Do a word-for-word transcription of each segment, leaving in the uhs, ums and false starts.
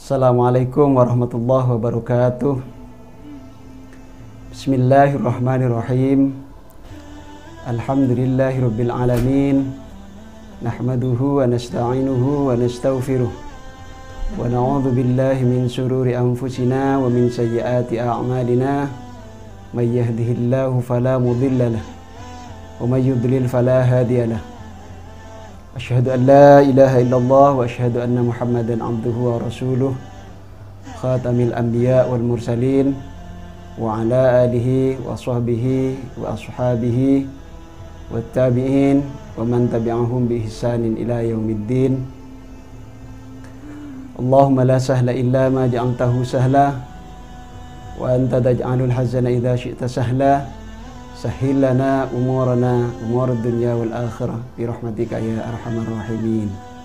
Assalamualaikum warahmatullahi wabarakatuh. Bismillahirrahmanirrahim. Alhamdulillahirabbil alamin. Nahmaduhu wa nasta'inuhu wa nastaghfiruh. Wa na'udzu billahi min shururi anfusina wa min sayyiati a'malina. May yahdihillahu fala mudilla lahu wa may yudlil fala hadiya lahu. Asyhadu an la ilaha illallah wa asyhadu anna Muhammadan abduhu wa rasuluh khatamil anbiya wal mursalin wa ala alihi wa sahbihi wa ashabihi wat tabi'in wa man tabi'ahum bi ihsanin ila yaumiddin. Allahumma la sahla illa ma ja'altahu sahla wa anta taj'alul hazana idza syi'ta sahla. Sahhil lana umurana umur dunya wal akhirah bi rahmatika ya arhamar rahimin.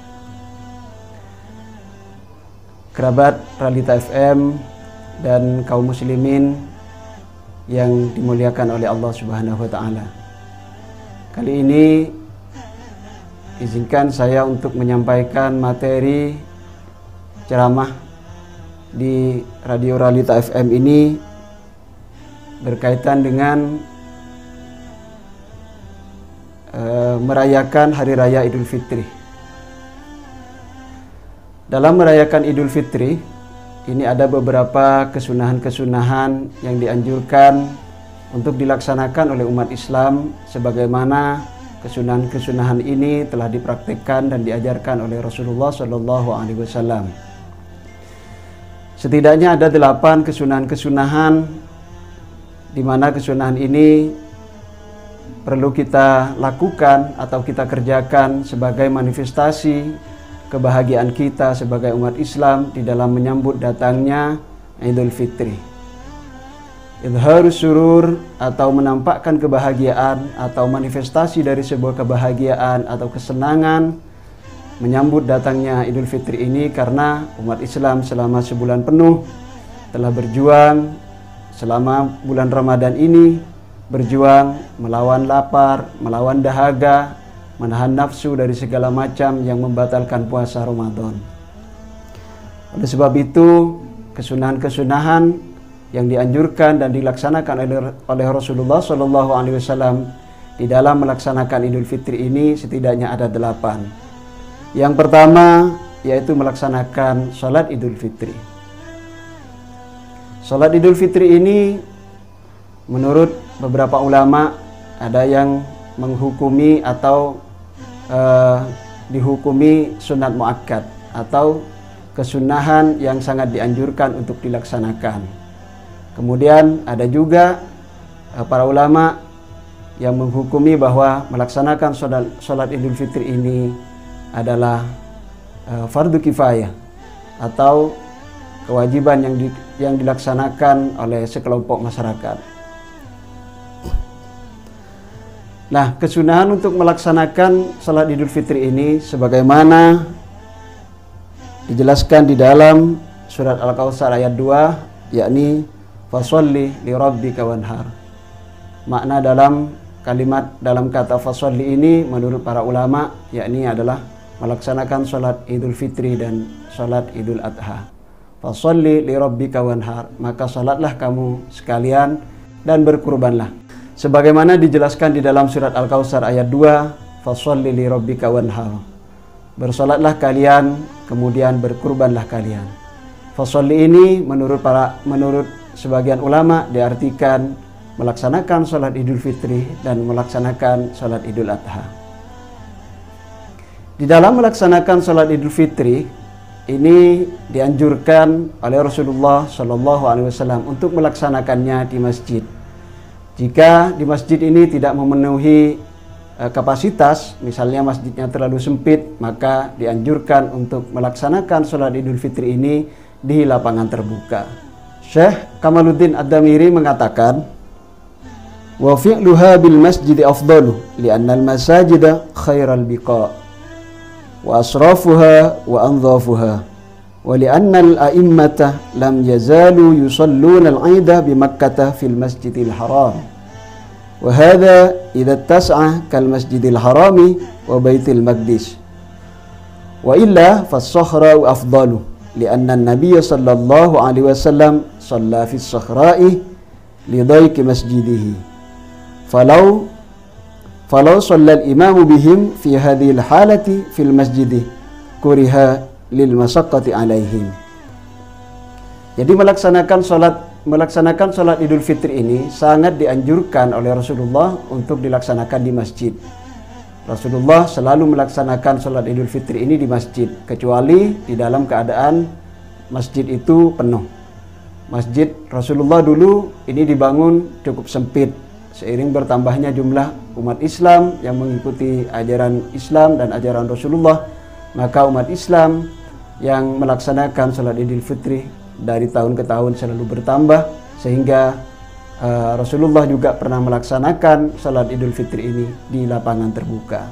Kerabat Realita F M dan kaum muslimin yang dimuliakan oleh Allah Subhanahu wa taala. Kali ini izinkan saya untuk menyampaikan materi ceramah di Radio Realita F M ini berkaitan dengan Uh, merayakan Hari Raya Idul Fitri. Dalam merayakan Idul Fitri ini ada beberapa kesunahan-kesunahan yang dianjurkan untuk dilaksanakan oleh umat Islam, sebagaimana kesunahan-kesunahan ini telah dipraktikkan dan diajarkan oleh Rasulullah Shallallahu Alaihi Wasallam. Setidaknya ada delapan kesunahan-kesunahan di mana kesunahan ini perlu kita lakukan atau kita kerjakan sebagai manifestasi kebahagiaan kita sebagai umat Islam di dalam menyambut datangnya Idul Fitri. Idharus surur atau menampakkan kebahagiaan atau manifestasi dari sebuah kebahagiaan atau kesenangan menyambut datangnya Idul Fitri ini karena umat Islam selama sebulan penuh telah berjuang selama bulan Ramadan ini, berjuang melawan lapar, melawan dahaga, menahan nafsu dari segala macam yang membatalkan puasa Ramadan. Oleh sebab itu, kesunahan-kesunahan yang dianjurkan dan dilaksanakan oleh, oleh Rasulullah Shallallahu Alaihi Wasallam di dalam melaksanakan Idul Fitri ini setidaknya ada delapan. Yang pertama yaitu melaksanakan sholat Idul Fitri. Sholat Idul Fitri ini menurut beberapa ulama ada yang menghukumi atau uh, dihukumi sunat muakkad atau kesunahan yang sangat dianjurkan untuk dilaksanakan. Kemudian ada juga uh, para ulama yang menghukumi bahwa melaksanakan sholat, sholat Idul Fitri ini adalah uh, fardu kifayah atau kewajiban yang, di, yang dilaksanakan oleh sekelompok masyarakat. Nah, kesunahan untuk melaksanakan salat Idul Fitri ini sebagaimana dijelaskan di dalam surat Al-Kautsar ayat dua, yakni fasholli li rabbika wanhar. Makna dalam kalimat dalam kata fasholli ini menurut para ulama yakni adalah melaksanakan salat Idul Fitri dan salat Idul Adha. Fasholli li rabbika wanhar, maka salatlah kamu sekalian dan berkurbanlah. Sebagaimana dijelaskan di dalam surat Al-Kautsar ayat dua, fasholli li rabbika wanhar. Bersolatlah kalian, kemudian berkurbanlah kalian. Fasholli ini menurut para menurut sebagian ulama diartikan melaksanakan salat Idul Fitri dan melaksanakan salat Idul Adha. Di dalam melaksanakan salat Idul Fitri ini dianjurkan oleh Rasulullah Shallallahu Alaihi Wasallam untuk melaksanakannya di masjid. Jika di masjid ini tidak memenuhi e, kapasitas, misalnya masjidnya terlalu sempit, maka dianjurkan untuk melaksanakan sholat Idul Fitri ini di lapangan terbuka. Syekh Kamaluddin Ad-Damiri mengatakan, wa fi'luha bil masjidi afdalu li'anna al-masajida khairal biqa wa asrafuha wa andhafuha wa li'anna al-a'immata lam yazalu yusalluna al-'ida bi Makkah fil masjidil haram wa hadha idza tas'a kal masjidil harami wa baitil maqdis wa illa fas-sahra afdalu li'anna an-nabiy sallallahu alaihi wasallam shalla fi as-sakhra'i li dhayqi masjidihi falau falau shalla al-imamu bihim fi hadhihi al-halati fil masjidi kuriha lil masyaqqati alaihim. Jadi melaksanakan sholat melaksanakan sholat Idul Fitri ini sangat dianjurkan oleh Rasulullah untuk dilaksanakan di masjid. Rasulullah selalu melaksanakan sholat Idul Fitri ini di masjid, kecuali di dalam keadaan masjid itu penuh. Masjid Rasulullah dulu ini dibangun cukup sempit, seiring bertambahnya jumlah umat Islam yang mengikuti ajaran Islam dan ajaran Rasulullah, maka umat Islam yang melaksanakan sholat Idul Fitri dari tahun ke tahun selalu bertambah, sehingga Uh, Rasulullah juga pernah melaksanakan salat Idul Fitri ini di lapangan terbuka.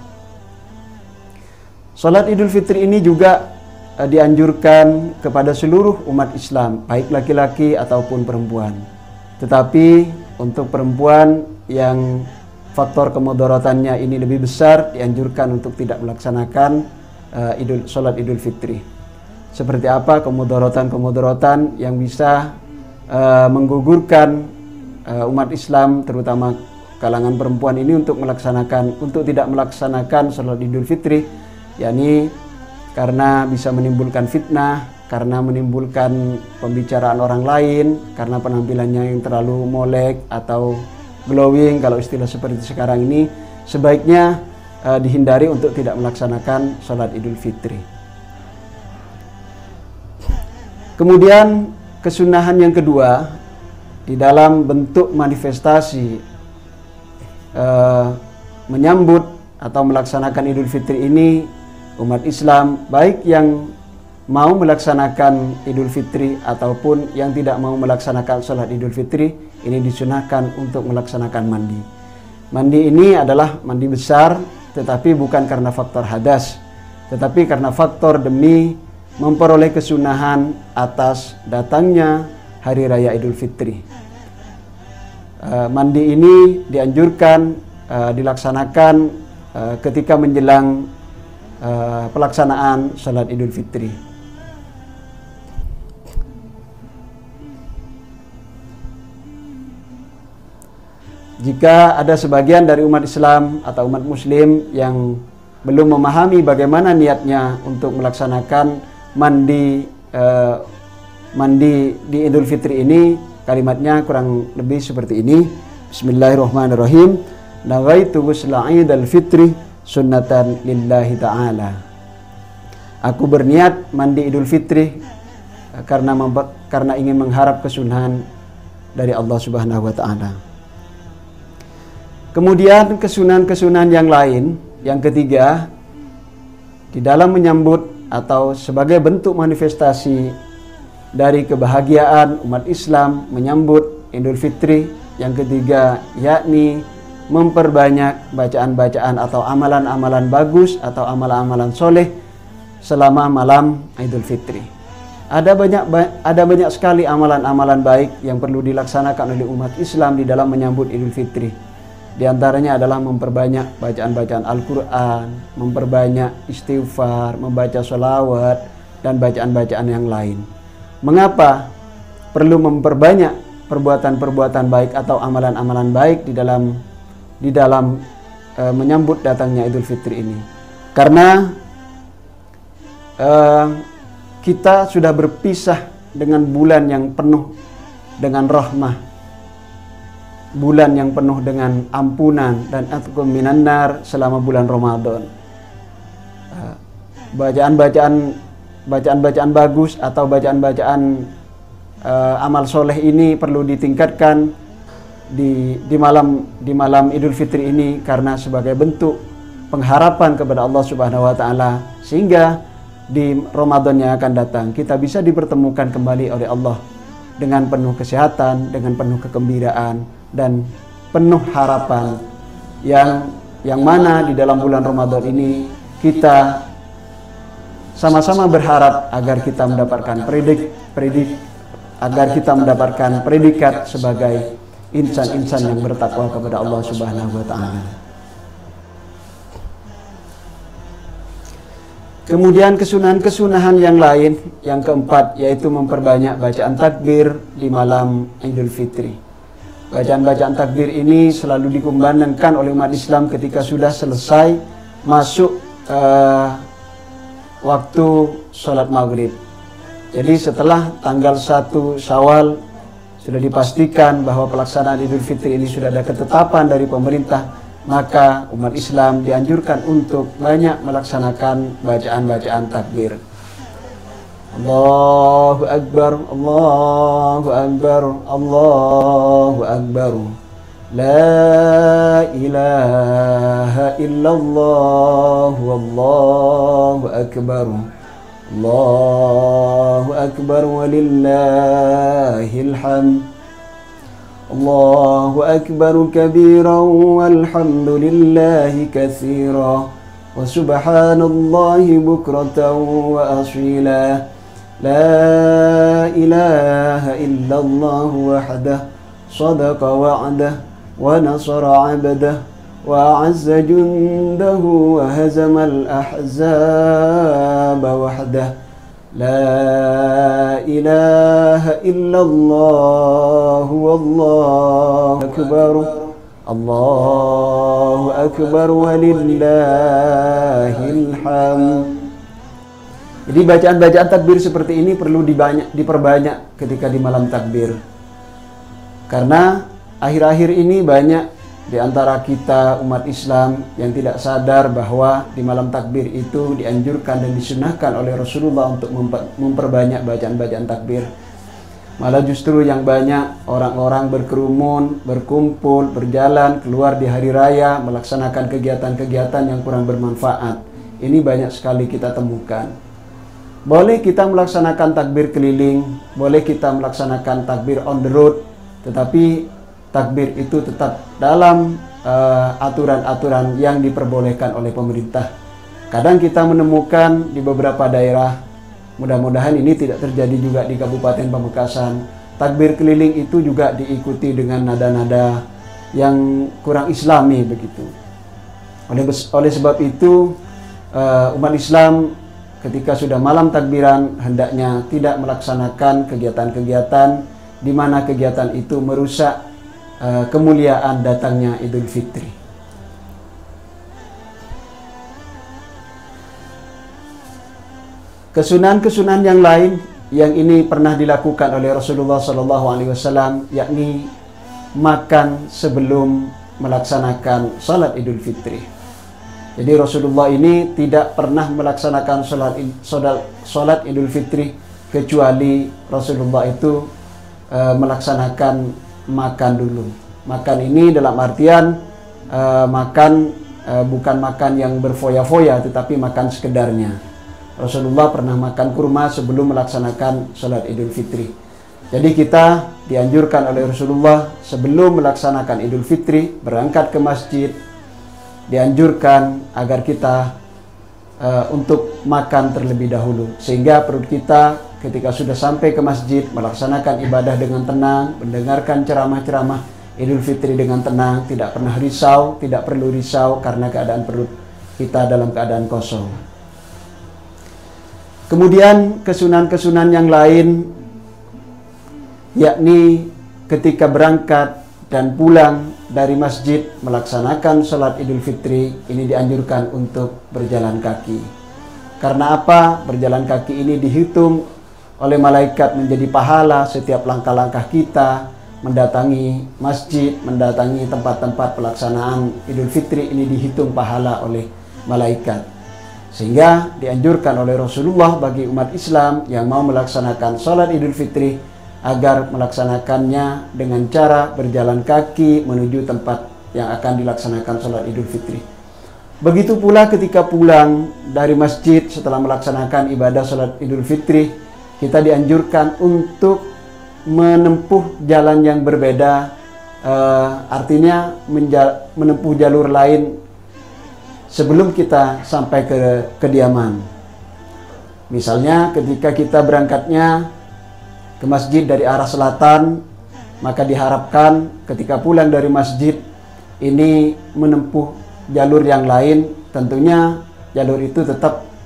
Salat Idul Fitri ini juga uh, dianjurkan kepada seluruh umat Islam, baik laki-laki ataupun perempuan. Tetapi untuk perempuan yang faktor kemudaratannya ini lebih besar, dianjurkan untuk tidak melaksanakan uh, idul, salat Idul Fitri. Seperti apa kemudaratan-kemudaratan yang bisa uh, menggugurkan Uh, umat Islam, terutama kalangan perempuan ini untuk melaksanakan untuk tidak melaksanakan salat Idul Fitri, yakni karena bisa menimbulkan fitnah, karena menimbulkan pembicaraan orang lain, karena penampilannya yang terlalu molek atau glowing kalau istilah seperti sekarang ini, sebaiknya uh, dihindari untuk tidak melaksanakan salat Idul Fitri. Kemudian kesunahan yang kedua, di dalam bentuk manifestasi uh, menyambut atau melaksanakan Idul Fitri ini, umat Islam baik yang mau melaksanakan Idul Fitri ataupun yang tidak mau melaksanakan sholat Idul Fitri, ini disunahkan untuk melaksanakan mandi. Mandi ini adalah mandi besar, tetapi bukan karena faktor hadas, tetapi karena faktor demi memperoleh kesunahan atas datangnya Hari Raya Idul Fitri. Uh, mandi ini dianjurkan uh, dilaksanakan uh, ketika menjelang uh, pelaksanaan salat Idul Fitri. Jika ada sebagian dari umat Islam atau umat Muslim yang belum memahami bagaimana niatnya untuk melaksanakan mandi uh, mandi di Idul Fitri ini, kalimatnya kurang lebih seperti ini. Bismillahirrahmanirrahim. Nawaitu ghusla Idul Fitri sunnatan lillahi ta'ala. Aku berniat mandi Idul Fitri karena karena ingin mengharap kesunahan dari Allah Subhanahu wa taala. Kemudian kesunahan-kesunahan yang lain, yang ketiga, di dalam menyambut atau sebagai bentuk manifestasi dari kebahagiaan umat Islam menyambut Idul Fitri, yang ketiga yakni memperbanyak bacaan-bacaan atau amalan-amalan bagus atau amalan-amalan soleh selama malam Idul Fitri. Ada banyak ada banyak sekali amalan-amalan baik yang perlu dilaksanakan oleh umat Islam di dalam menyambut Idul Fitri. Di antaranya adalah memperbanyak bacaan-bacaan Al-Quran, memperbanyak istighfar, membaca sholawat, dan bacaan-bacaan yang lain. Mengapa perlu memperbanyak perbuatan-perbuatan baik atau amalan-amalan baik di dalam di dalam e, menyambut datangnya Idul Fitri ini? Karena e, kita sudah berpisah dengan bulan yang penuh dengan rahmah, bulan yang penuh dengan ampunan dan atqum minan nar selama bulan Ramadan. E, bacaan-bacaan bacaan-bacaan bagus atau bacaan-bacaan uh, amal soleh ini perlu ditingkatkan di di malam di malam Idul Fitri ini, karena sebagai bentuk pengharapan kepada Allah Subhanahu wa taala, sehingga di Ramadan yang akan datang kita bisa dipertemukan kembali oleh Allah dengan penuh kesehatan, dengan penuh kegembiraan dan penuh harapan, yang yang mana di dalam bulan Ramadan ini kita sama-sama berharap agar kita mendapatkan predik, predik, agar kita mendapatkan predikat sebagai insan-insan yang bertakwa kepada Allah Subhanahu wa taala. Kemudian kesunahan-kesunahan yang lain, yang keempat, yaitu memperbanyak bacaan takbir di malam Idul Fitri. Bacaan-bacaan takbir ini selalu dikumandangkan oleh umat Islam ketika sudah selesai masuk uh, waktu sholat maghrib. Jadi setelah tanggal satu Syawal sudah dipastikan bahwa pelaksanaan Idul Fitri ini sudah ada ketetapan dari pemerintah, maka umat Islam dianjurkan untuk banyak melaksanakan bacaan-bacaan takbir. Allahu Akbar, Allahu Akbar, Allahu Akbar. La ilaha illallah, wallahu akbar. Allahu Akbar walillahil hamd. Allahu Akbar kabiran walhamdulillahi katsira wa subhanallahi bukratan wa asila. La ilaha illallah wahdah sadaqa wa'dah wa nasara 'abdah wa a'azza jundahu wa hazamal ahzaba wahdah. La ilaha illallah wallahu akbar. Allahu akbar walillahil hamd. Jadi bacaan-bacaan takbir seperti ini perlu dibanyak, diperbanyak ketika di malam takbir. Karena akhir-akhir ini banyak di antara kita umat Islam yang tidak sadar bahwa di malam takbir itu dianjurkan dan disunahkan oleh Rasulullah untuk memperbanyak bacaan-bacaan takbir. Malah justru yang banyak orang-orang berkerumun, berkumpul, berjalan, keluar di hari raya, melaksanakan kegiatan-kegiatan yang kurang bermanfaat. Ini banyak sekali kita temukan. Boleh kita melaksanakan takbir keliling, boleh kita melaksanakan takbir on the road, tetapi takbir itu tetap dalam aturan-aturan uh, yang diperbolehkan oleh pemerintah. Kadang kita menemukan di beberapa daerah, mudah-mudahan ini tidak terjadi juga di Kabupaten Pamekasan, takbir keliling itu juga diikuti dengan nada-nada yang kurang islami begitu. Oleh, oleh sebab itu uh, umat Islam ketika sudah malam takbiran hendaknya tidak melaksanakan kegiatan-kegiatan di mana kegiatan itu merusak uh, kemuliaan datangnya Idul Fitri. Kesunahan-kesunahan yang lain yang ini pernah dilakukan oleh Rasulullah shallallahu alaihi wasallam, yakni makan sebelum melaksanakan salat Idul Fitri. Jadi Rasulullah ini tidak pernah melaksanakan salat salat Idul Fitri kecuali Rasulullah itu e, melaksanakan makan dulu. Makan ini dalam artian e, makan e, bukan makan yang berfoya-foya, tetapi makan sekedarnya. Rasulullah pernah makan kurma sebelum melaksanakan salat Idul Fitri. Jadi kita dianjurkan oleh Rasulullah sebelum melaksanakan Idul Fitri berangkat ke masjid, dianjurkan agar kita uh, untuk makan terlebih dahulu, sehingga perut kita ketika sudah sampai ke masjid melaksanakan ibadah dengan tenang, mendengarkan ceramah-ceramah Idul Fitri dengan tenang, tidak pernah risau, tidak perlu risau karena keadaan perut kita dalam keadaan kosong. Kemudian kesunahan-kesunahan yang lain, yakni ketika berangkat dan pulang dari masjid melaksanakan sholat Idul Fitri, ini dianjurkan untuk berjalan kaki. Karena apa? Berjalan kaki ini dihitung oleh malaikat menjadi pahala setiap langkah-langkah kita mendatangi masjid, mendatangi tempat-tempat pelaksanaan Idul Fitri, ini dihitung pahala oleh malaikat. Sehingga dianjurkan oleh Rasulullah bagi umat Islam yang mau melaksanakan sholat Idul Fitri agar melaksanakannya dengan cara berjalan kaki menuju tempat yang akan dilaksanakan sholat Idul Fitri. Begitu pula ketika pulang dari masjid setelah melaksanakan ibadah sholat Idul Fitri, kita dianjurkan untuk menempuh jalan yang berbeda, uh, artinya menempuh jalur lain sebelum kita sampai ke kediaman. Misalnya ketika kita berangkatnya ke masjid dari arah selatan, maka diharapkan ketika pulang dari masjid ini menempuh jalur yang lain. Tentunya jalur itu tetap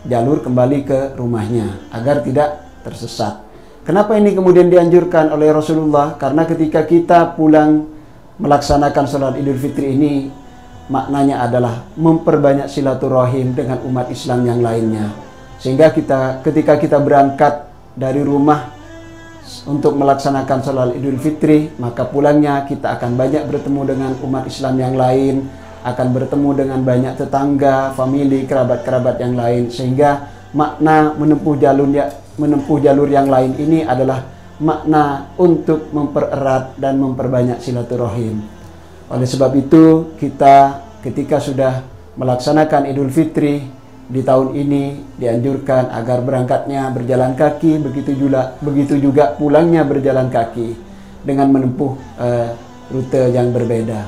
jalur kembali ke rumahnya agar tidak tersesat. Kenapa ini kemudian dianjurkan oleh Rasulullah? Karena ketika kita pulang melaksanakan sholat Idul Fitri ini, maknanya adalah memperbanyak silaturahim dengan umat Islam yang lainnya. Sehingga kita ketika kita berangkat dari rumah untuk melaksanakan sholat Idul Fitri, maka pulangnya kita akan banyak bertemu dengan umat Islam yang lain, akan bertemu dengan banyak tetangga, famili, kerabat-kerabat yang lain, sehingga makna menempuh jalur menempuh jalur yang lain ini adalah makna untuk mempererat dan memperbanyak silaturahim. Oleh sebab itu, kita ketika sudah melaksanakan Idul Fitri di tahun ini dianjurkan agar berangkatnya berjalan kaki, begitu juga begitu juga pulangnya berjalan kaki dengan menempuh uh, rute yang berbeda.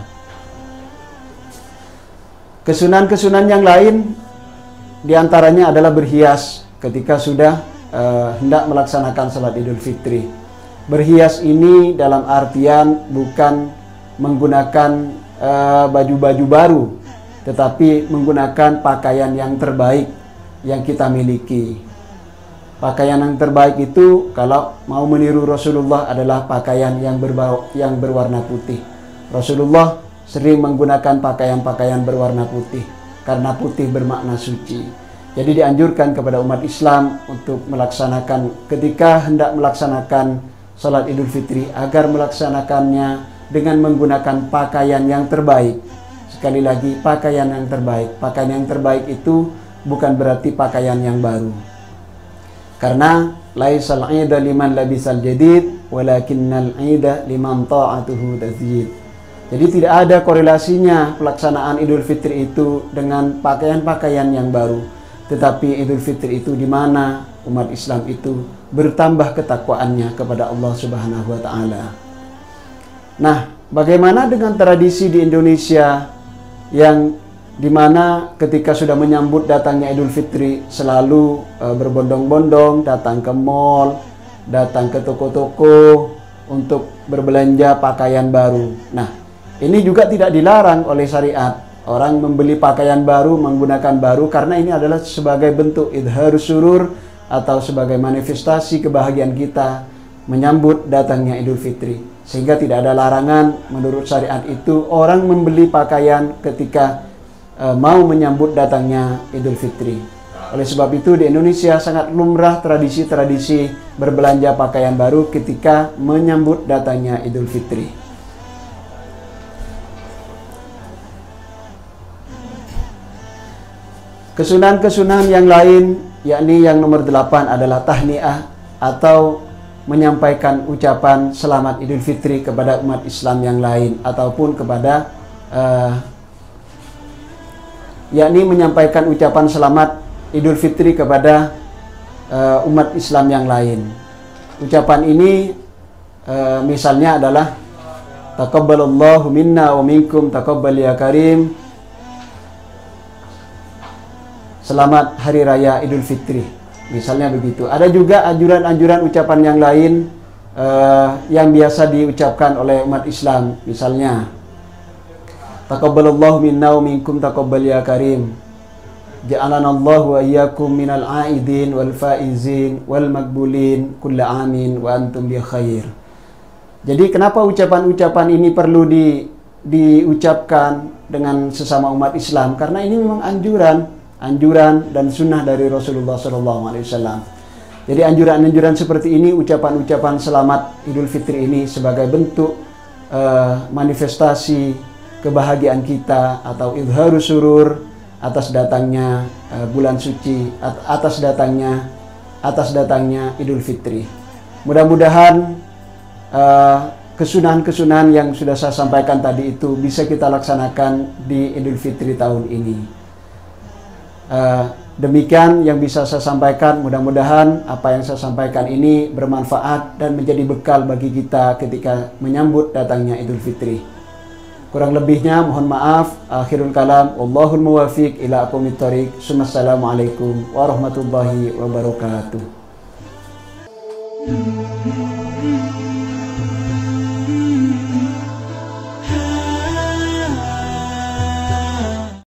Kesunahan-kesunahan yang lain diantaranya adalah berhias ketika sudah uh, hendak melaksanakan salat Idul Fitri. Berhias ini dalam artian bukan menggunakan baju-baju uh, baru, tetapi menggunakan pakaian yang terbaik yang kita miliki. Pakaian yang terbaik itu kalau mau meniru Rasulullah adalah pakaian yang, berbau, yang berwarna putih. Rasulullah sering menggunakan pakaian-pakaian berwarna putih karena putih bermakna suci. Jadi dianjurkan kepada umat Islam untuk melaksanakan ketika hendak melaksanakan salat Idul Fitri agar melaksanakannya dengan menggunakan pakaian yang terbaik. Sekali lagi, pakaian yang terbaik. Pakaian yang terbaik itu bukan berarti pakaian yang baru. Karena laisal 'ida liman labisal jadid walakinnal 'ida liman ta'atuhu tazyid. Jadi tidak ada korelasinya pelaksanaan Idul Fitri itu dengan pakaian-pakaian yang baru. Tetapi Idul Fitri itu di mana umat Islam itu bertambah ketakwaannya kepada Allah Subhanahu wa taala. Nah, bagaimana dengan tradisi di Indonesia yang dimana ketika sudah menyambut datangnya Idul Fitri selalu e, berbondong-bondong datang ke mall, datang ke toko-toko untuk berbelanja pakaian baru. Nah, ini juga tidak dilarang oleh syariat. Orang membeli pakaian baru, menggunakan baru karena ini adalah sebagai bentuk idharus surur atau sebagai manifestasi kebahagiaan kita menyambut datangnya Idul Fitri. Sehingga tidak ada larangan menurut syariat itu orang membeli pakaian ketika e, mau menyambut datangnya Idul Fitri. Oleh sebab itu di Indonesia sangat lumrah tradisi-tradisi berbelanja pakaian baru ketika menyambut datangnya Idul Fitri. Kesunahan-kesunahan yang lain, yakni yang nomor delapan adalah tahniah atau menyampaikan ucapan selamat Idul Fitri kepada umat Islam yang lain ataupun kepada uh, yakni menyampaikan ucapan selamat Idul Fitri kepada uh, umat Islam yang lain. Ucapan ini uh, misalnya adalah taqabbalallahu minna wa minkum taqabbal ya karim. Selamat Hari Raya Idul Fitri, misalnya begitu. Ada juga anjuran-anjuran ucapan yang lain uh, yang biasa diucapkan oleh umat Islam, misalnya taqabbalallahu minna wa minkum taqabbal ya karim, ja'alanallahu wa iyyakum minal aidin wal faizin wal makbulin kulla amin wa antum bi khair. Jadi kenapa ucapan-ucapan ini perlu di, diucapkan dengan sesama umat Islam? Karena ini memang anjuran anjuran dan sunnah dari Rasulullah shallallahu alaihi wasallam. Jadi anjuran-anjuran seperti ini, ucapan-ucapan selamat Idul Fitri ini sebagai bentuk uh, manifestasi kebahagiaan kita atau idharus surur atas datangnya uh, bulan suci, at atas datangnya atas datangnya Idul Fitri. Mudah-mudahan uh, kesunahan-kesunahan yang sudah saya sampaikan tadi itu bisa kita laksanakan di Idul Fitri tahun ini. Uh, demikian yang bisa saya sampaikan. Mudah-mudahan apa yang saya sampaikan ini bermanfaat dan menjadi bekal bagi kita ketika menyambut datangnya Idul Fitri. Kurang lebihnya mohon maaf. Akhirul kalam, wallahul muwafiq ila aqwamit thoriq. Assalamualaikum warahmatullahi wabarakatuh.